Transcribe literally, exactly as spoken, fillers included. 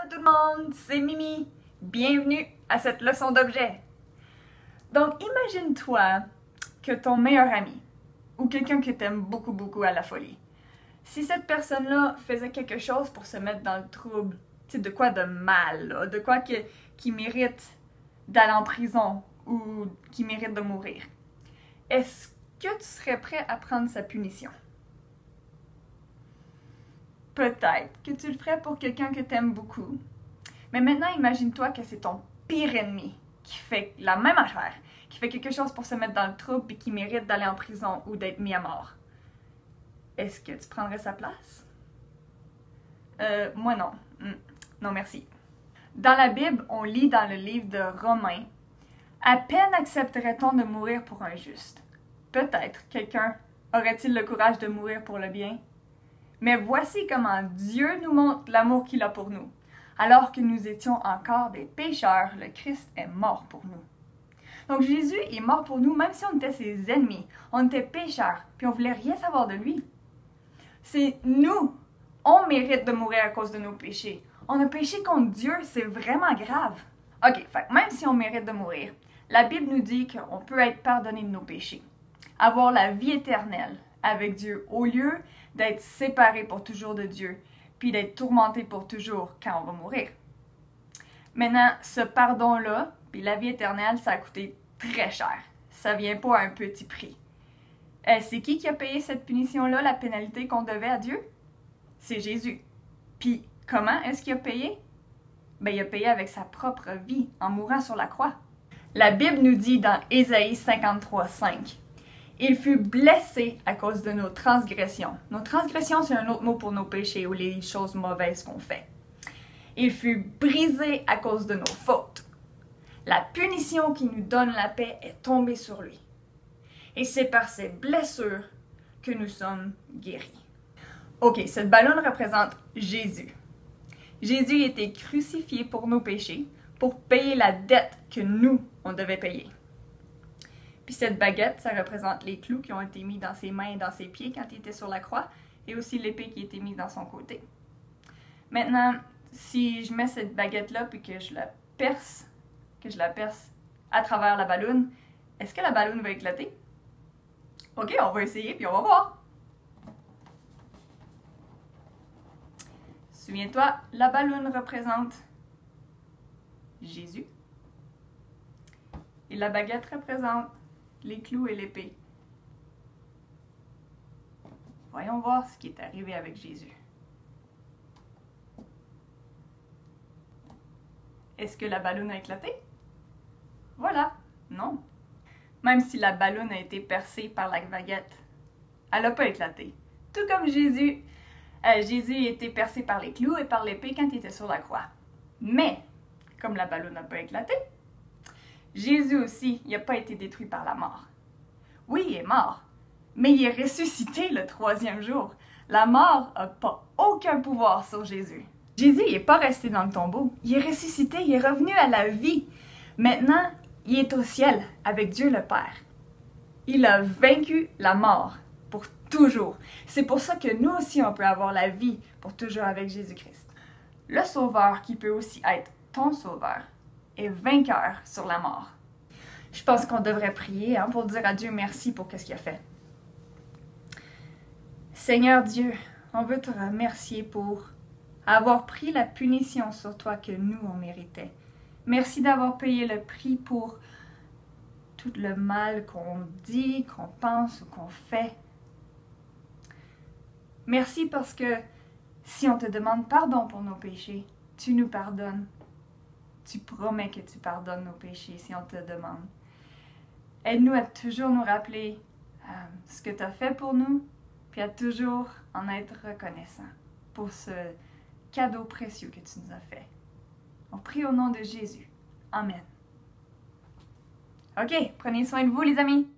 Allô tout le monde, c'est Mimi. Bienvenue à cette leçon d'objet. Donc imagine-toi que ton meilleur ami ou quelqu'un que t'aimes beaucoup beaucoup à la folie, si cette personne-là faisait quelque chose pour se mettre dans le trouble, tu sais, de quoi de mal, là, de quoi que, qui mérite d'aller en prison ou qui mérite de mourir, est-ce que tu serais prêt à prendre sa punition? Peut-être que tu le ferais pour quelqu'un que tu aimes beaucoup. Mais maintenant, imagine-toi que c'est ton pire ennemi qui fait la même affaire, qui fait quelque chose pour se mettre dans le trouble et qui mérite d'aller en prison ou d'être mis à mort. Est-ce que tu prendrais sa place? Euh, moi non. Non, merci. Dans la Bible, on lit dans le livre de Romains, « À peine accepterait-on de mourir pour un juste. Peut-être quelqu'un aurait-il le courage de mourir pour le bien? Mais voici comment Dieu nous montre l'amour qu'il a pour nous. Alors que nous étions encore des pécheurs, le Christ est mort pour nous. » Donc Jésus est mort pour nous même si on était ses ennemis, on était pécheurs, puis on voulait rien savoir de lui. C'est nous, on mérite de mourir à cause de nos péchés. On a péché contre Dieu, c'est vraiment grave. Ok, fait, même si on mérite de mourir, la Bible nous dit qu'on peut être pardonné de nos péchés, avoir la vie éternelle avec Dieu, au lieu d'être séparé pour toujours de Dieu, puis d'être tourmenté pour toujours quand on va mourir. Maintenant, ce pardon-là, puis la vie éternelle, ça a coûté très cher. Ça vient pas à un petit prix. Euh, c'est qui qui a payé cette punition-là, la pénalité qu'on devait à Dieu? C'est Jésus. Puis, comment est-ce qu'il a payé? Ben, il a payé avec sa propre vie, en mourant sur la croix. La Bible nous dit dans Ésaïe cinquante-trois, cinq, « Il fut blessé à cause de nos transgressions. » Nos transgressions, c'est un autre mot pour nos péchés ou les choses mauvaises qu'on fait. « Il fut brisé à cause de nos fautes. » La punition qui nous donne la paix est tombée sur lui. Et c'est par ces blessures que nous sommes guéris. Ok, cette ballonne représente Jésus. Jésus a été crucifié pour nos péchés, pour payer la dette que nous, on devait payer. Puis cette baguette, ça représente les clous qui ont été mis dans ses mains et dans ses pieds quand il était sur la croix, et aussi l'épée qui a été mise dans son côté. Maintenant, si je mets cette baguette-là puis que je la perce, que je la perce à travers la balloune, est-ce que la balloune va éclater? Ok, on va essayer puis on va voir. Souviens-toi, la balloune représente Jésus. Et la baguette représente les clous et l'épée. Voyons voir ce qui est arrivé avec Jésus. Est-ce que la balloune a éclaté? Voilà, non. Même si la balloune a été percée par la baguette, elle n'a pas éclaté. Tout comme Jésus, euh, Jésus a été percé par les clous et par l'épée quand il était sur la croix. Mais, comme la balloune n'a pas éclaté, Jésus aussi, il n'a pas été détruit par la mort. Oui, il est mort, mais il est ressuscité le troisième jour. La mort n'a pas aucun pouvoir sur Jésus. Jésus n'est pas resté dans le tombeau, il est ressuscité, il est revenu à la vie. Maintenant, il est au ciel avec Dieu le Père. Il a vaincu la mort pour toujours. C'est pour ça que nous aussi, on peut avoir la vie pour toujours avec Jésus-Christ. Le Sauveur, qui peut aussi être ton Sauveur, est vainqueur sur la mort. Je pense qu'on devrait prier hein, pour dire à Dieu merci pour ce qu'il a fait. Seigneur Dieu, on veut te remercier pour avoir pris la punition sur toi que nous, on méritait. Merci d'avoir payé le prix pour tout le mal qu'on dit, qu'on pense ou qu'on fait. Merci parce que si on te demande pardon pour nos péchés, tu nous pardonnes. Tu promets que tu pardonnes nos péchés si on te demande. Aide-nous à toujours nous rappeler euh, ce que tu as fait pour nous, puis à toujours en être reconnaissant pour ce cadeau précieux que tu nous as fait. On prie au nom de Jésus. Amen. Ok, prenez soin de vous les amis.